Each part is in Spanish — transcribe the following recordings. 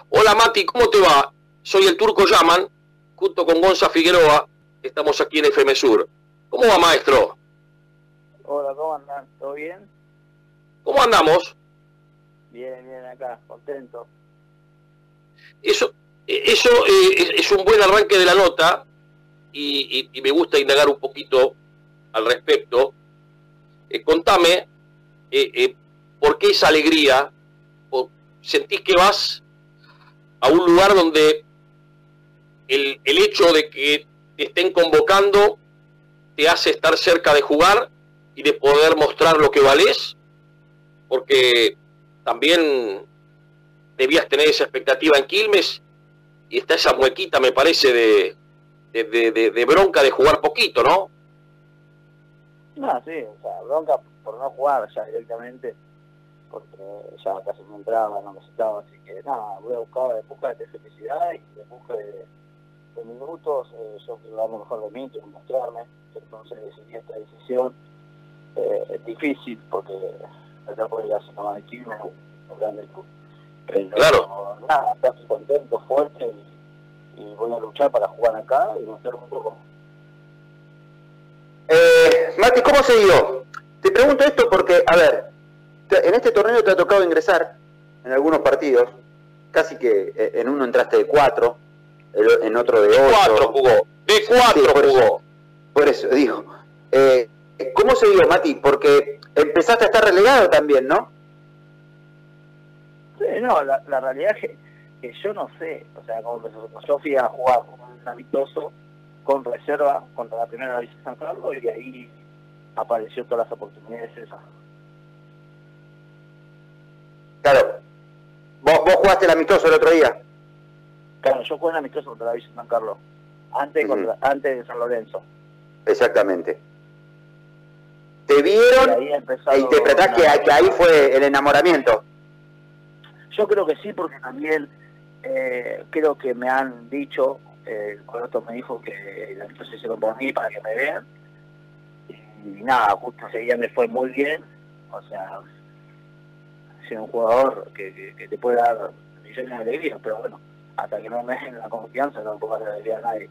Hola Mati, ¿cómo te va? Soy el Turco Yaman, junto con Gonza Figueroa, estamos aquí en FM Sur. ¿Cómo va, maestro? Hola, ¿cómo andan? ¿Todo bien? ¿Cómo andamos? Bien, bien, acá, contento. Eso es un buen arranque de la nota y me gusta indagar un poquito al respecto. Contame, ¿por qué esa alegría? ¿Sentís que vas a un lugar donde el hecho de que te estén convocando te hace estar cerca de jugar y de poder mostrar lo que valés? Porque también debías tener esa expectativa en Quilmes y está esa muequita, me parece, de bronca de jugar poquito, ¿no? No, sí, o sea, bronca por no jugar ya directamente, porque ya casi no entraba, no me citaba, así que nada, voy a buscar en busca de felicidad y en busca de minutos. Yo quiero dar lo mejor de mí, quiero mostrarme, entonces decidí esta decisión. Es difícil porque acá puede ir a hacer más de Quilmes, un grande club. Pero claro, nada, estoy contento, fuerte y voy a luchar para jugar acá y mostrar un poco. Mati, ¿cómo se dio? Te pregunto esto porque, a ver, en este torneo te ha tocado ingresar en algunos partidos, casi que en uno entraste de 4, en otro de 8. De 4 jugó, de 4 sí, jugó. Por eso digo, ¿cómo se dio, Mati? Porque empezaste a estar relegado también, ¿no? Sí, no, la realidad es que yo no sé, o sea, como yo fui a jugar un amistoso con reserva contra la primera división de San Carlos y ahí apareció todas las oportunidades esas. Claro. ¿Vos jugaste el amistoso el otro día? Claro, yo jugué en amistoso contra la división de San Carlos, antes de San Lorenzo. Exactamente. Te vieron e interpretás que ahí fue el enamoramiento. Yo creo que sí, porque también creo que me han dicho, Coloto me dijo que el amistoso se hicieron por mí para que me vean. Y nada, justo ese día me fue muy bien. O sea, soy un jugador que te puede dar millones de alegrías, pero bueno, hasta que no me den la confianza no puedo dar alegría a nadie.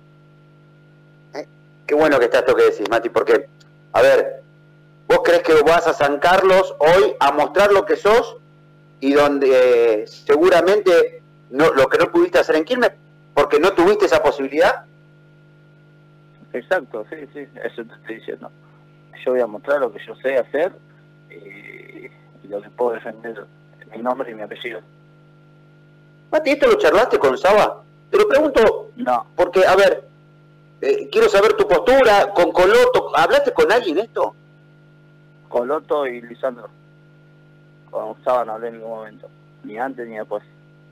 Qué bueno que está esto que decís, Mati, porque, a ver, vos crees que vas a San Carlos hoy a mostrar lo que sos y donde seguramente lo que no pudiste hacer en Quilmes porque no tuviste esa posibilidad. Exacto, sí, eso te estoy diciendo. Yo voy a mostrar lo que yo sé hacer y lo que puedo defender, mi nombre y mi apellido. Mati, ¿esto lo charlaste con Saba? Te lo pregunto, no, porque, a ver, quiero saber tu postura, con Coloto, ¿hablaste con alguien esto? Coloto y Lisandro. Con Saba no hablé en ningún momento, ni antes ni después.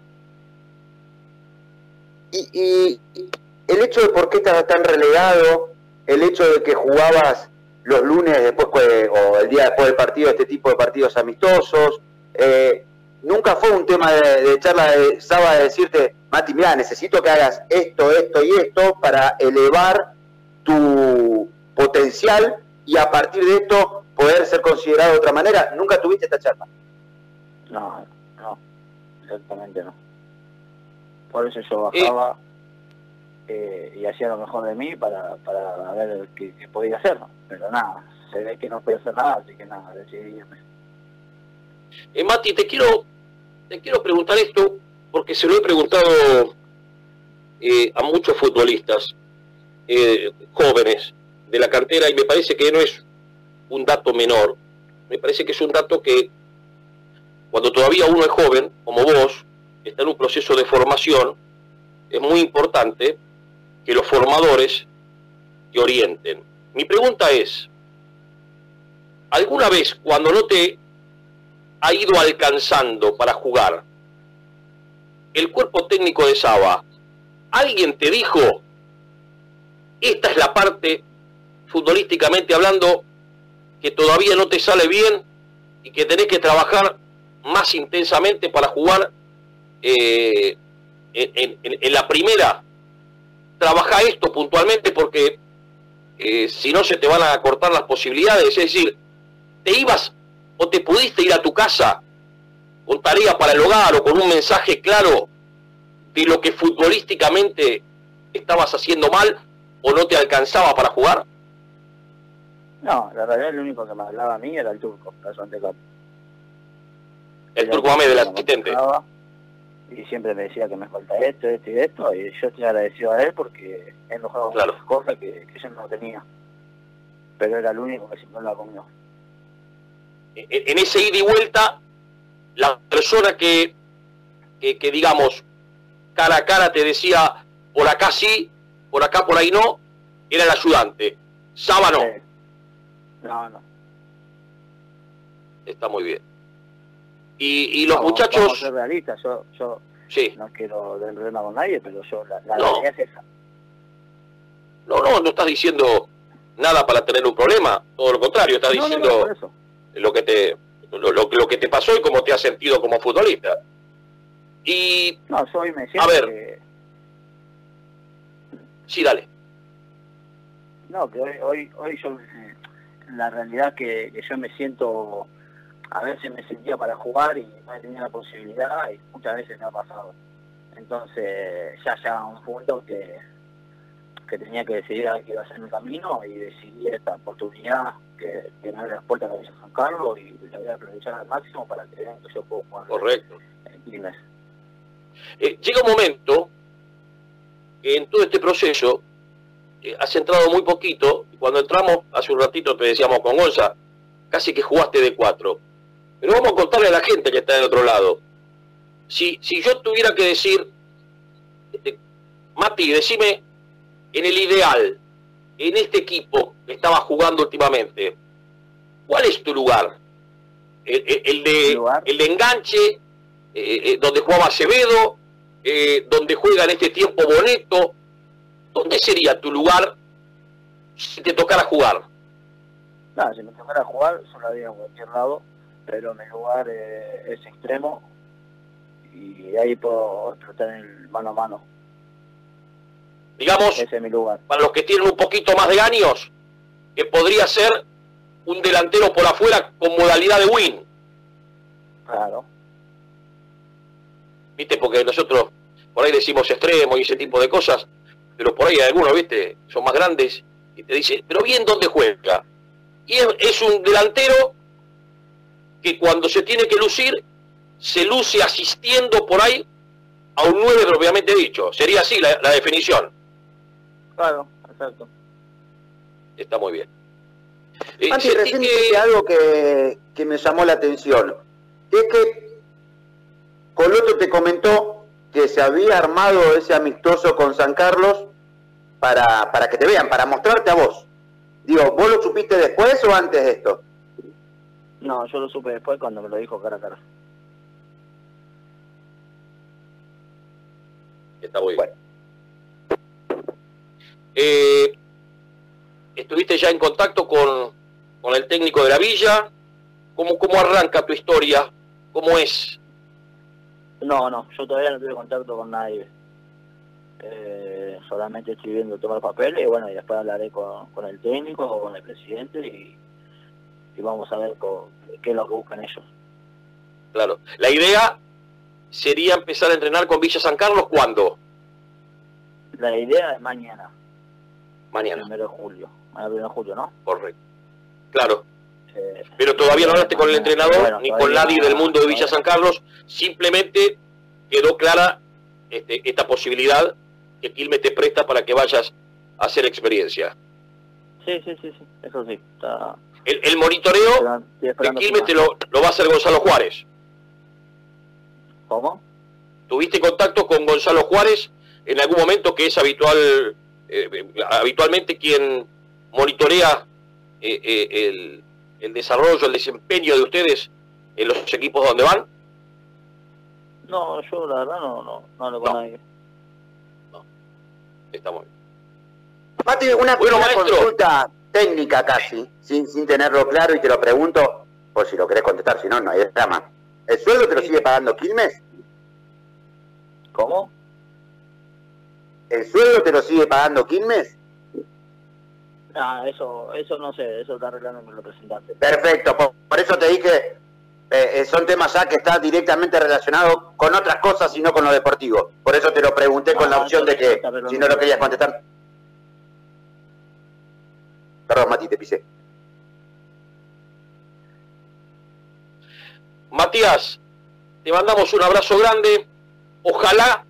Y el hecho de por qué estabas tan relegado, el hecho de que jugabas los lunes después o el día después del partido, este tipo de partidos amistosos, nunca fue un tema de charla de Saba de decirte, Mati, mira, necesito que hagas esto, esto y esto para elevar tu potencial y a partir de esto poder ser considerado de otra manera. ¿Nunca tuviste esta charla? No, exactamente no. Por eso yo bajaba y hacía lo mejor de mí para ver qué podía hacer, pero nada, se ve que no podía hacer nada, así que nada, decidí irme. Mati, te quiero preguntar esto porque se lo he preguntado a muchos futbolistas jóvenes de la cantera y me parece que no es un dato menor, me parece que es un dato que cuando todavía uno es joven, como vos, está en un proceso de formación, es muy importante que los formadores te orienten. Mi pregunta es, ¿alguna vez cuando no te ha ido alcanzando para jugar el cuerpo técnico de Saba, alguien te dijo, esta es la parte, futbolísticamente hablando, que todavía no te sale bien y que tenés que trabajar más intensamente para jugar en la primera? Trabaja esto puntualmente porque si no se te van a cortar las posibilidades. Es decir, te ibas o te pudiste ir a tu casa con tarea para el hogar o con un mensaje claro de lo que futbolísticamente estabas haciendo mal o no te alcanzaba para jugar? No, la realidad el único que me hablaba a mí era el turco, de campo. El Turco Mohamed, el asistente. Y siempre me decía que me falta esto, esto y esto, y yo estoy agradecido a él porque él me jugaba muchas cosas que yo no tenía. Pero era el único que siempre hablaba conmigo. En ese ida y vuelta, la persona que digamos, cara a cara te decía, por acá sí, por acá por ahí no, era el ayudante. Sábano. Sí. No. Está muy bien. Y los no, muchachos... Vamos a ser realistas, yo sí. No quiero tener problema con nadie, pero yo la no. realidad es esa. No estás diciendo nada para tener un problema, todo lo contrario, estás diciendo lo que te pasó y cómo te has sentido como futbolista. Y no, yo hoy me siento a ver, que... sí, dale. No, que hoy yo la realidad que yo me siento, a veces me sentía para jugar y no tenía la posibilidad y muchas veces me ha pasado. Entonces ya un punto que tenía que decidir a ver qué iba a hacer mi camino y decidí esta oportunidad que me abre las puertas de la Villa San Carlos y la voy a aprovechar al máximo para que vean que yo puedo jugar. Correcto. En Quilmes. Llega un momento que en todo este proceso has entrado muy poquito, y cuando entramos, hace un ratito te decíamos con Gonza, casi que jugaste de 4. Pero vamos a contarle a la gente que está del otro lado. Si yo tuviera que decir, Mati, decime, en el ideal, en este equipo que estaba jugando últimamente, ¿cuál es tu lugar? El de enganche, donde jugaba Acevedo, donde juega en este tiempo Boneto. ¿Dónde sería tu lugar si te tocara jugar? No, si me tocara jugar, yo lo haría en cualquier lado, pero mi lugar es extremo y ahí puedo tratar en el mano a mano. Digamos, ese es mi lugar. Para los que tienen un poquito más de años, que podría ser un delantero por afuera con modalidad de win. Claro. ¿Viste? Porque nosotros por ahí decimos extremo y ese tipo de cosas, pero por ahí hay algunos, ¿viste? Son más grandes y te dicen, pero bien dónde juega. Y es un delantero que cuando se tiene que lucir, se luce asistiendo por ahí a un 9 propiamente dicho. Sería así la definición. Claro, exacto. Está muy bien. Mati, recién dijiste algo que me llamó la atención. Es que Coloto te comentó que se había armado ese amistoso con San Carlos para que te vean, para mostrarte a vos. Digo, ¿vos lo supiste después o antes de esto? No, yo lo supe después cuando me lo dijo cara a cara. Está muy bien. ¿Estuviste ya en contacto con el técnico de la Villa? ¿Cómo arranca tu historia? ¿Cómo es? No, yo todavía no tuve contacto con nadie. Solamente estoy viendo tomar papeles y bueno, y después hablaré con el técnico o con el presidente y vamos a ver qué es lo que buscan ellos. Claro. La idea sería empezar a entrenar con Villa San Carlos, ¿cuándo? La idea es mañana. Mañana. 1 de julio. Mañana 1 de julio, ¿no? Correcto. Claro. Pero todavía no hablaste con el entrenador, ni con nadie del mundo de Villa San Carlos, simplemente quedó clara esta posibilidad que Quilmes te presta para que vayas a hacer experiencia. Sí, eso sí. Está... El monitoreo de Quilmes te lo va a hacer Gonzalo Juárez. ¿Cómo? ¿Tuviste contacto con Gonzalo Juárez en algún momento, que es habitualmente quien monitorea el desarrollo, el desempeño de ustedes en los equipos donde van? No, yo la verdad no hablo con nadie. No, está muy bien. Mati, una consulta técnica casi, sin tenerlo claro, y te lo pregunto, por si lo querés contestar, si no, no hay drama. ¿El sueldo te lo sigue pagando Quilmes? ¿Cómo? ¿El sueldo te lo sigue pagando Quilmes? Ah, eso no sé, eso está arreglando con el representante. Perfecto, por eso te dije, son temas ya que están directamente relacionados con otras cosas y no con lo deportivo. Por eso te lo pregunté con la opción de que si no lo querías contestar. Perdón, Mati, te pisé. Matías, te mandamos un abrazo grande. Ojalá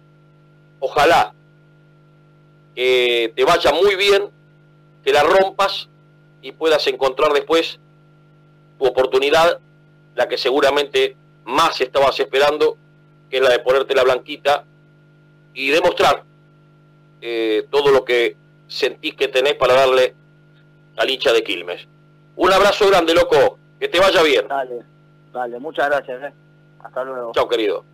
que te vaya muy bien, que la rompas y puedas encontrar después tu oportunidad, la que seguramente más estabas esperando, que es la de ponerte la blanquita y demostrar todo lo que sentís que tenés para darle al hincha de Quilmes. Un abrazo grande, loco, que te vaya bien. Dale, muchas gracias. Hasta luego. Chao, querido.